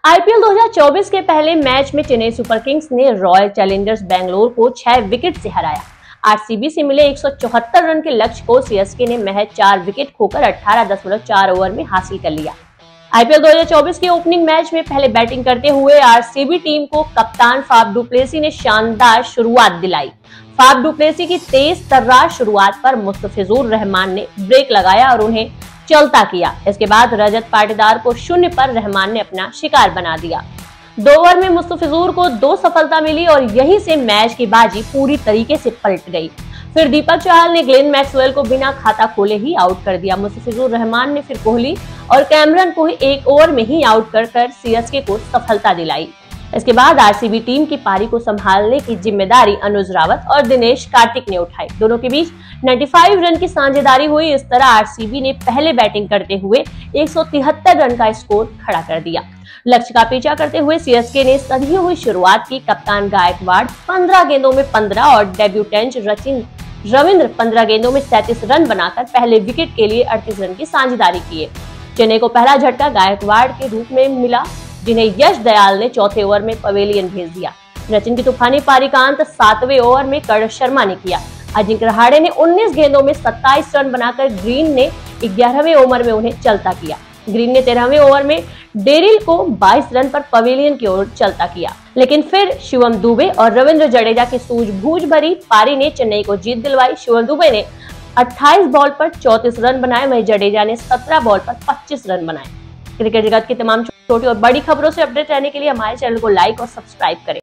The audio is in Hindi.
आईपीएल 2024 के पहले मैच में चेन्नई सुपर किंग्स ने रॉयल चैलेंजर्स बेंगलोर को 6 विकेट से हराया। आरसीबी से मिले 174 रन के लक्ष्य को सीएसके ने महज 4 विकेट खोकर 18.4 ओवर में हासिल कर लिया। आईपीएल 2024 के ओपनिंग मैच में पहले बैटिंग करते हुए आरसीबी टीम को कप्तान फाफ डु प्लेसी ने शानदार शुरुआत दिलाई। फाफ डु प्लेसी की तेज तर्रार शुरुआत पर मुस्तफिजुर रहमान ने ब्रेक लगाया और उन्हें चलता किया। इसके बाद रजत पाटीदार को शून्य पर रहमान ने अपना शिकार बना दिया। 2 ओवर में मुस्तफिजुर को 2 सफलता मिली और यहीं से मैच की बाजी पूरी तरीके से पलट गई। फिर दीपक चहल ने ग्लेन मैक्सवेल को बिना खाता खोले ही आउट कर दिया। मुस्तफिजुर रहमान ने फिर कोहली और कैमरन को 1 ओवर में ही आउट कर सीएसके को सफलता दिलाई। इसके बाद आरसीबी टीम की पारी को संभालने की जिम्मेदारी अनुज रावत और दिनेश कार्तिक ने उठाई। दोनों के बीच 95 रन की साझेदारी हुई। इस तरह आरसीबी ने पहले बैटिंग करते हुए 173 रन का स्कोर खड़ा कर दिया। लक्ष्य का पीछा करते हुए सीएसके ने सधी हुई शुरुआत की। कप्तान गायकवाड़ 15 गेंदों में 15 और डेब्यूटेंट रविंद्र 15 गेंदों में 37 रन बनाकर पहले विकेट के लिए 38 रन की साझेदारी किए। चेन्नई को पहला झटका गायकवाड़ के रूप में मिला, जिन्हें यश दयाल ने चौथे ओवर में पवेलियन भेज दिया। सचिन की तूफानी पारी का अंत 7वें ओवर में करण शर्मा ने किया। अजिंक्य रहाणे ने 19 गेंदों में 27 रन बनाकर ग्रीन ने 11वें ओवर में उन्हें चलता किया। ग्रीन ने 13वें ओवर में डेरिल को 22 रन पर पवेलियन की ओर चलता किया, लेकिन फिर शिवम दुबे और रविंद्र जडेजा की सूझबूझ भरी पारी ने चेन्नई को जीत दिलवाई। शिवम दुबे ने 28 बॉल पर 34 रन बनाए, वहीं जडेजा ने 17 बॉल पर 25 रन बनाए। क्रिकेट जगत की तमाम छोटी और बड़ी खबरों से अपडेट रहने के लिए हमारे चैनल को लाइक और सब्सक्राइब करें।